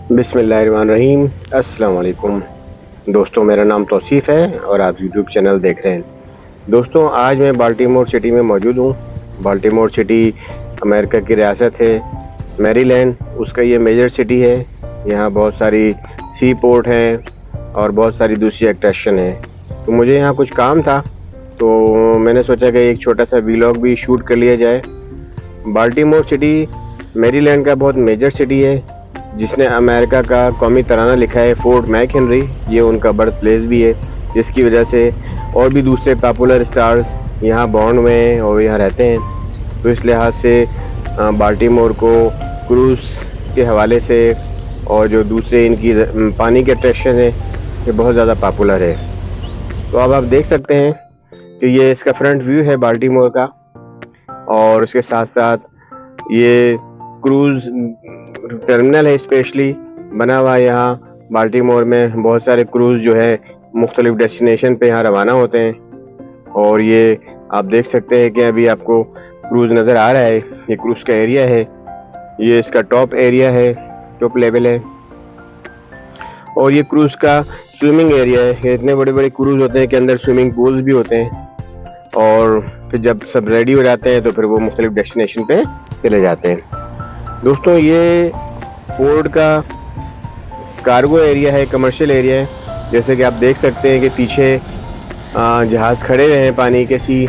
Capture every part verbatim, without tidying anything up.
बिस्मिल्लाहिर्रहमानिर्रहीम। अस्सलाम वालेकुम दोस्तों, मेरा नाम तौसीफ़ है और आप यूट्यूब चैनल देख रहे हैं। दोस्तों, आज मैं बाल्टीमोर सिटी में मौजूद हूँ। बाल्टीमोर सिटी अमेरिका की रियासत है मैरीलैंड, उसका ये मेजर सिटी है। यहाँ बहुत सारी सी पोर्ट हैं और बहुत सारी दूसरी अट्रैक्शन है। तो मुझे यहाँ कुछ काम था, तो मैंने सोचा कि एक छोटा सा वीलॉग भी शूट कर लिया जाए। बाल्टीमोर सिटी मैरीलैंड का बहुत मेजर सिटी है, जिसने अमेरिका का कौमी तराना लिखा है, फोर्ट मैक हेनरी। ये उनका बर्थ प्लेस भी है, जिसकी वजह से और भी दूसरे पॉपुलर स्टार्स यहाँ बॉर्न हुए हैं और यहाँ रहते हैं। तो इस लिहाज से बाल्टीमोर को क्रूज़ के हवाले से और जो दूसरे इनकी पानी के अट्रैक्शन है, ये बहुत ज़्यादा पॉपुलर है। तो अब आप देख सकते हैं कि ये इसका फ्रंट व्यू है बाल्टीमोर का, और उसके साथ साथ ये क्रूज़ टर्मिनल है स्पेशली बना हुआ। यहाँ बाल्टीमोर में बहुत सारे क्रूज़ जो है मुख्तलिफ डेस्टिनेशन पे यहाँ रवाना होते हैं। और ये आप देख सकते हैं कि अभी आपको क्रूज़ नज़र आ रहा है, ये क्रूज़ का एरिया है, ये इसका टॉप एरिया है, टॉप लेवल है। और ये क्रूज़ का स्विमिंग एरिया है। ये इतने बड़े बड़े क्रूज़ होते हैं कि अंदर स्विमिंग पूल्स भी होते हैं, और फिर जब सब रेडी हो जाते हैं तो फिर वो मुख्तलिफ डेस्टिनेशन पे चले जाते हैं। दोस्तों, ये पोर्ट का कार्गो एरिया है, कमर्शियल एरिया है। जैसे कि आप देख सकते हैं कि पीछे जहाज़ खड़े हुए हैं, पानी के सी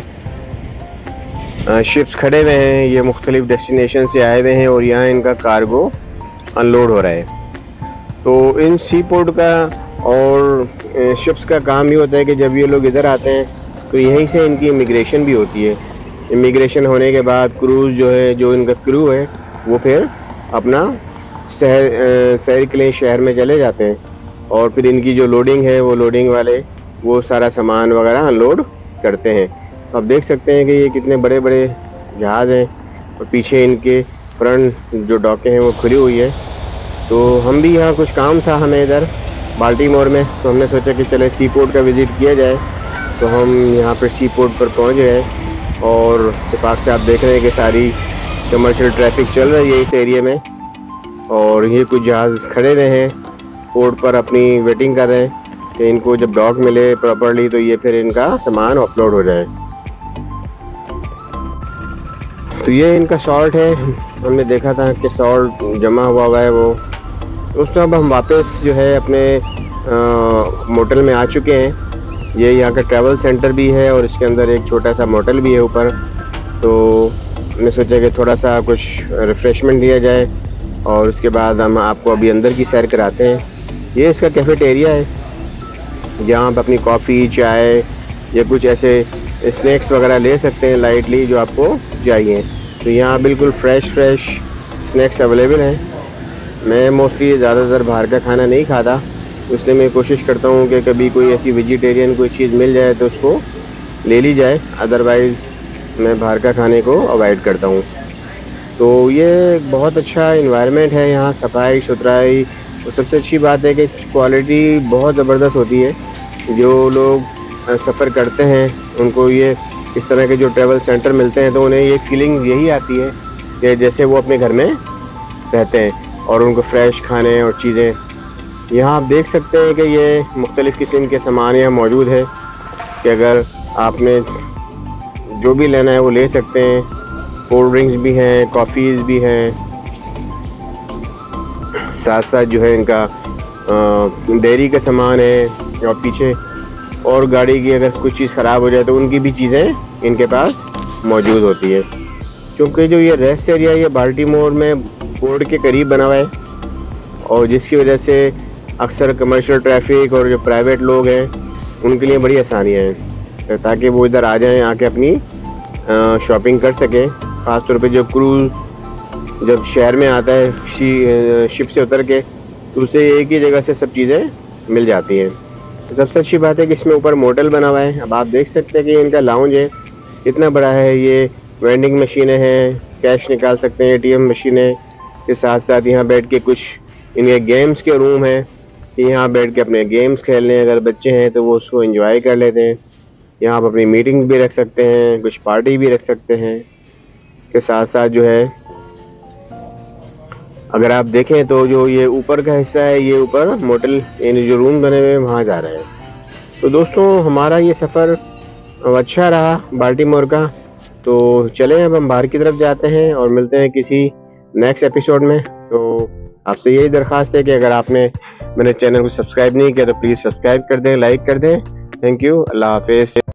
शिप्स खड़े हुए हैं। ये मुख्तलिफ डेस्टिनेशन से आए हुए हैं और यहाँ इनका कार्गो अनलोड हो रहा है। तो इन सी पोर्ट का और शिप्स का काम ये होता है कि जब ये लोग इधर आते हैं तो यहीं से इनकी इमिग्रेशन भी होती है। इमिग्रेशन होने के बाद क्रूज़ जो है, जो इनका क्रू है, वो फिर अपना शहर शहर के लिए शहर में चले जाते हैं, और फिर इनकी जो लोडिंग है, वो लोडिंग वाले वो सारा सामान वगैरह अनलोड करते हैं। तो आप देख सकते हैं कि ये कितने बड़े बड़े जहाज़ हैं, और पीछे इनके फ्रंट जो डॉकें हैं वो खुली हुई है। तो हम भी यहाँ कुछ काम था हमें इधर बाल्टीमोर में, तो हमने सोचा कि चले सी पोर्ट का विज़िट किया जाए। तो हम यहाँ पर सी पोर्ट पर पहुँच गए, और इत्तेफाक से आप देख रहे हैं कि सारी कमर्शियल ट्रैफिक चल रही है इस एरिया में। और ये कुछ जहाज़ खड़े रहे हैं पोर्ट पर, अपनी वेटिंग कर रहे हैं कि इनको जब डॉक मिले प्रॉपर्ली तो ये फिर इनका सामान अपलोड हो जाए। तो ये इनका सॉल्ट है, हमने देखा था कि सॉल्ट जमा हुआ हुआ है वो। दोस्तों, अब हम वापस जो है अपने मोटल में आ चुके हैं। ये यहाँ का ट्रैवल सेंटर भी है और इसके अंदर एक छोटा सा मोटल भी है ऊपर। तो हमने सोचा कि थोड़ा सा कुछ रिफ़्रेशमेंट दिया जाए, और उसके बाद हम आपको अभी अंदर की सैर कराते हैं। ये इसका कैफेटेरिया है, जहाँ आप अपनी कॉफ़ी, चाय या कुछ ऐसे स्नैक्स वगैरह ले सकते हैं लाइटली जो आपको चाहिए। तो यहाँ बिल्कुल फ़्रेश फ्रेश स्नैक्स अवेलेबल हैं। मैं मोस्टली ज़्यादातर बाहर का खाना नहीं खाता, इसलिए मैं कोशिश करता हूँ कि कभी कोई ऐसी वेजिटेरियन कोई चीज़ मिल जाए तो उसको ले ली जाए, अदरवाइज़ मैं बाहर का खाने को अवॉइड करता हूँ। तो ये बहुत अच्छा इन्वायरमेंट है यहाँ, सफाई सुथराई, और सबसे अच्छी बात है कि क्वालिटी बहुत ज़बरदस्त होती है। जो लोग सफ़र करते हैं उनको ये इस तरह के जो ट्रैवल सेंटर मिलते हैं, तो उन्हें ये फीलिंग यही आती है कि जैसे वो अपने घर में रहते हैं, और उनको फ्रेश खाने और चीज़ें। यहाँ आप देख सकते हैं कि ये मुख्तलिफ़ किस्म के सामान यहाँ मौजूद है, कि अगर आपने जो भी लेना है वो ले सकते हैं। कोल्ड ड्रिंक्स भी हैं, कॉफ़ीज़ भी हैं, साथ साथ जो है इनका डेयरी का सामान है, और पीछे और गाड़ी की अगर कुछ चीज़ ख़राब हो जाए तो उनकी भी चीज़ें इनके पास मौजूद होती है। क्योंकि जो ये रेस्ट एरिया ये बाल्टीमोर में पोर्ट के करीब बना हुआ है, और जिसकी वजह से अक्सर कमर्शियल ट्रैफिक और जो प्राइवेट लोग हैं उनके लिए बड़ी आसानियाँ हैं, ताकि वो इधर आ जाएं, आके अपनी शॉपिंग कर सकें। ख़ास तौर पे जो क्रूज़ जब शहर में आता है शिप से उतर के, तो उसे एक ही जगह से सब चीज़ें मिल जाती हैं। सबसे अच्छी बात है कि इसमें ऊपर मोटल बना हुआ है। अब आप देख सकते हैं कि इनका लाउंज है, इतना बड़ा है। ये वेंडिंग मशीनें हैं, कैश निकाल सकते हैं, एटीएम मशीनें के साथ साथ यहाँ बैठ के कुछ इनके गेम्स के रूम हैं, यहाँ बैठ के अपने गेम्स खेल लें। अगर बच्चे हैं तो वो उसको एंजॉय कर लेते हैं। यहाँ आप अपनी मीटिंग्स भी रख सकते हैं, कुछ पार्टी भी रख सकते हैं। के साथ साथ जो है अगर आप देखें तो जो ये ऊपर का हिस्सा है, ये ऊपर मोटल यानी जो रूम बने हुए हैं वहाँ जा रहे हैं। तो दोस्तों हमारा ये सफ़र अच्छा रहा बाल्टीमोर का। तो चलें अब हम बाहर की तरफ जाते हैं और मिलते हैं किसी नेक्स्ट एपिसोड में। तो आपसे यही दरख्वास्त है कि अगर आपने मेरे चैनल को सब्सक्राइब नहीं किया तो प्लीज़ सब्सक्राइब कर दें, लाइक कर दें। थैंक यू, अल्लाह हाफिज़।